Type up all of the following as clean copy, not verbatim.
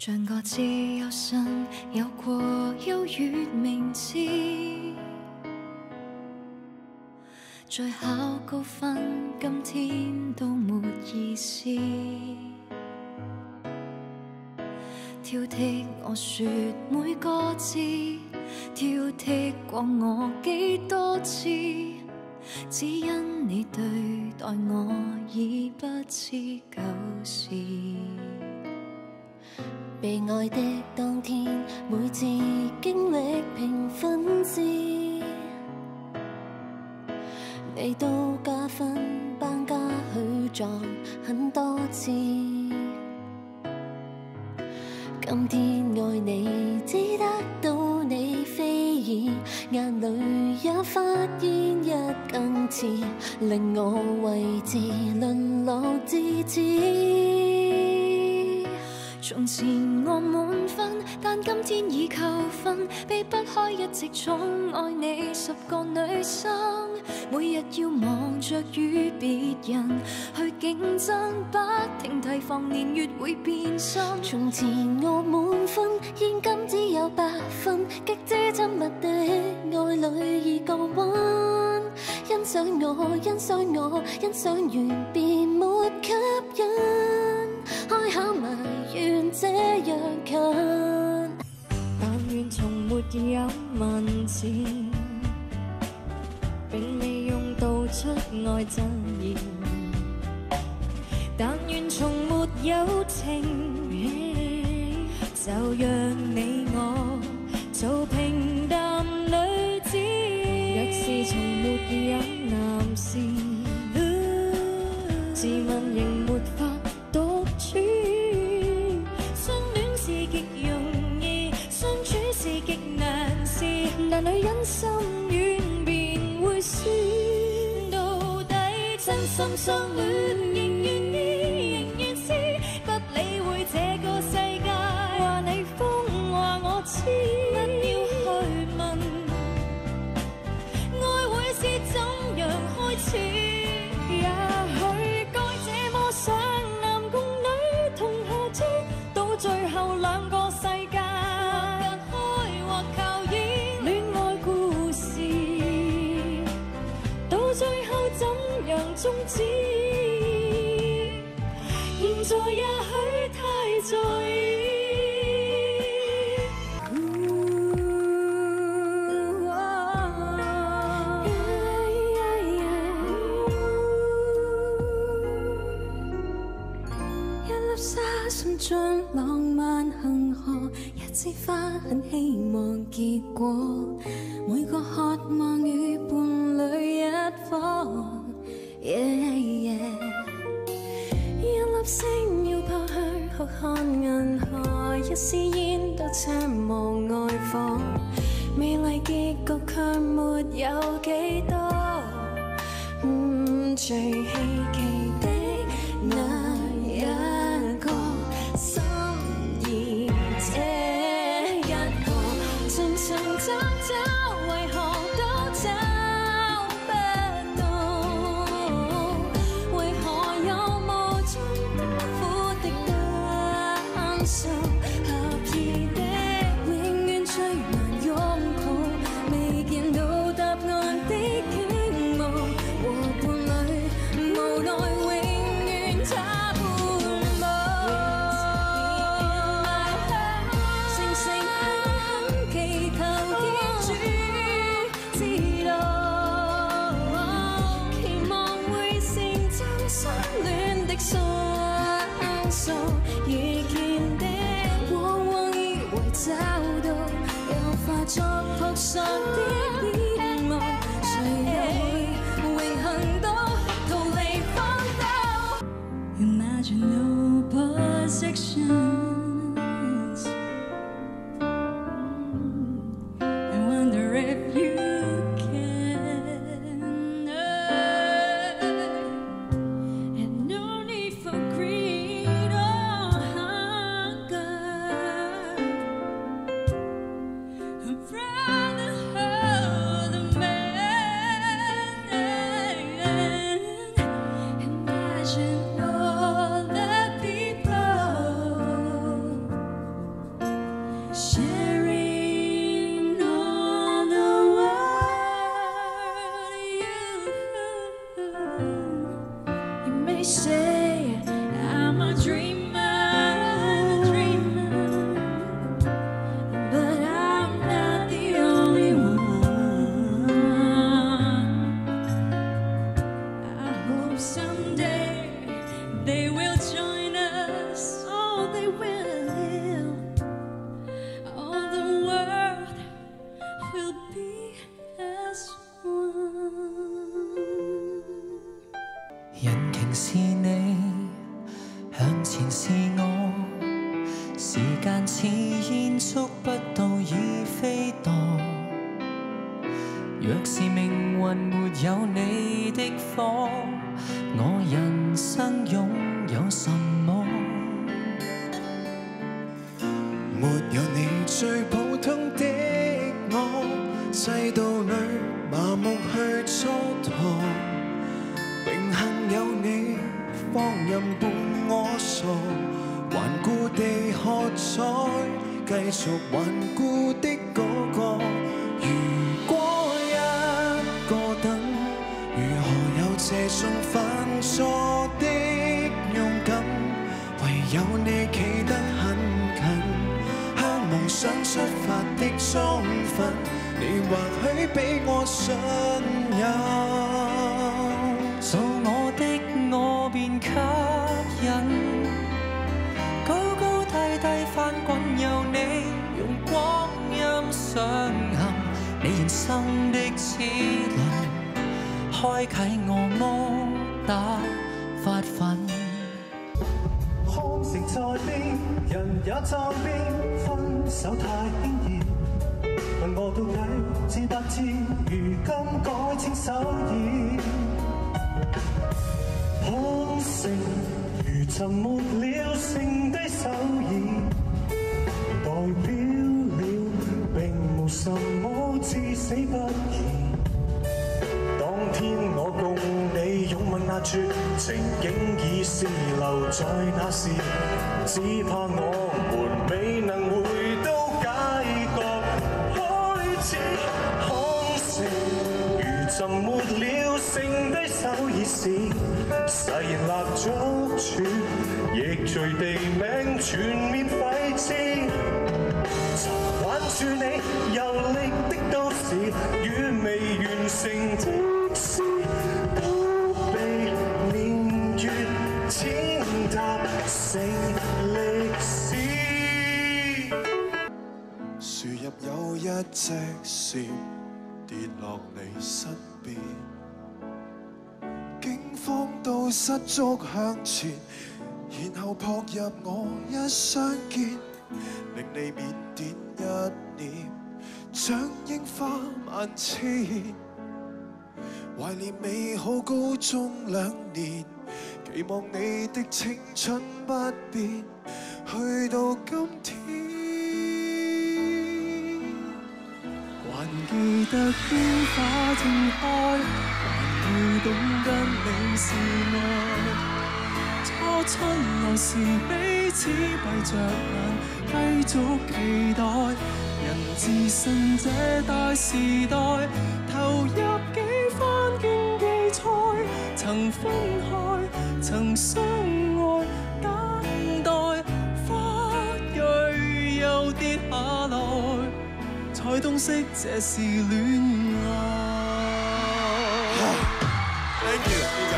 像個自由身有過優越名次，再考高分，今天都沒意思。挑剔我說每個字，挑剔過我幾多次，只因你對待我已不似舊時。 被愛的當天，每次經歷評分制，你都加分班加去撞很多次。今天愛你，只得到你非議，眼淚也發現一更遲，令我位置淪落至此。 從前我滿分，但今天已扣分，避不開一直寵愛你10個女生，每日要忙着與別人去競爭，不停提防年月會變心。 從前我滿分，現今只有8分，極之親密的愛侶已降溫。欣賞我，欣賞我，欣賞完便沒吸引，開口埋怨這樣近。 但願從沒有文字，並未用道出愛真言，但願從沒有情，就讓你我做平淡女子。若是從沒有男士，自問仍沒法獨處。相戀是極容易，相處是極難事，但女人心軟便會輸。到底真心相戀，仍願意，仍願試，不理會這個世界話你瘋話我痴。不要去問愛會是怎樣開始，也許該這麼想，男共女同下注，到最後兩個世界或隔開或靠演戀愛故事，到最後怎樣終止，現在也許太在意。 將浪漫恒河，一枝花很希望結果，每個渴望與伴侶一顆。一粒星要拋去哭看銀河，一絲煙都奢望愛火，美麗結局卻沒有幾多。最稀奇的那一個心意，這一個尋尋找找，為何都找不到？為何有無盡多苦的單數？合意的永遠最難擁抱，未見到答案的傾慕，和伴侶無奈永遠差半步。誠誠懇懇祈求天主知道，期望會成就相戀的雙數，遇見的往往以為找到，又化作撲朔的面目，誰又會榮幸到逃離荒島。 Imagine no possessions. I wonder if you can. And no need for greed or hunger. I'd rather hurt the man. Imagine all the people they will join us. Oh, they will. All the world will be as one. 引擎是你，向前是我，時間似煙觸不到已飛墮。若是命運沒有你的火，我人生擁有什麼？ 沒有你最普通的我，世道裏麻木去蹉跎。榮幸有你，放任伴我傻，頑固地喝彩，繼續頑固的嗰個。如果一個等，如何有這種犯錯的勇敢？唯有你企得很近，向夢想出發的忠憤，你或許比我信任。 做我的我便吸引，高高低低翻滾有你，用光陰上行，你人生的齒輪，開啟我摩打發奮。 康城在邊，人也在邊，分手太輕易。問我到底知不知，如今改稱手意。康城如沉沒了剩低手意，代表了並無什麼至死不移。當天我共你擁吻那絕情，竟已是留在那時，只怕我們未能回到街角開始。康城如沉沒了剩低手意時，誓言立足處，亦隨地名全面廢置。挽住你遊歷的都市，與未完成的事，都被年月踐踏成歷史。 樹入有一隻蟬跌落你身邊，驚慌到失足向前，然後撲入我一相見，令你腼腆一念，像櫻花萬千，懷念美好高中2年，期望你的青春不變，去到今天。 還記得煙花正開，還會懂得你是愛。初春來時彼此閉着眼，繼續期待。人自信這大時代，投入幾番競技賽，曾分開，曾相愛，等待花蕊又跌下來。才洞悉這是戀愛。 Thank you， DJ。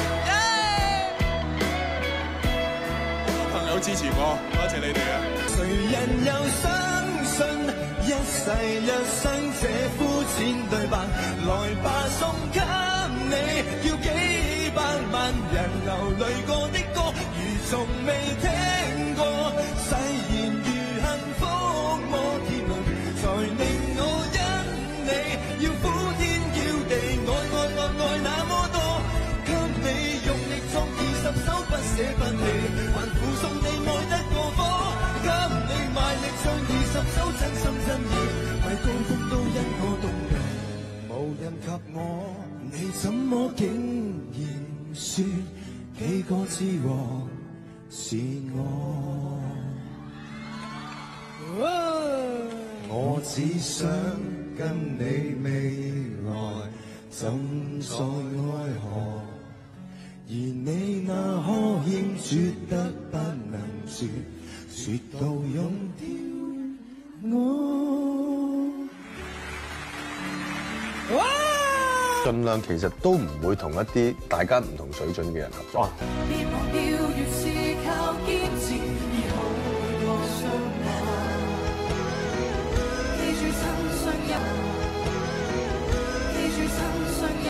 好多朋友支持我，多謝你哋啊！ 誰人又相信一世一生這膚淺對白？來吧，送給你，要幾百萬人流淚過的歌，如從未聽過。誓言如幸福摩天輪，才令我因你要呼天叫地，愛那麼多，給你用力作20首，不捨不棄，還附送你愛得過火，給你賣力唱20首，真心真意，為歌曲都因我動人，無人及我，你怎麼竟然說幾個之王是我？我只想跟你未來浸在愛河，而你那呵欠絕得不能絕，絕到溶掉我。 盡量其實都唔會同一啲大家唔同水準嘅人合作。 別忘掉，越是靠堅持，醫好每個傷疤。記住親信人。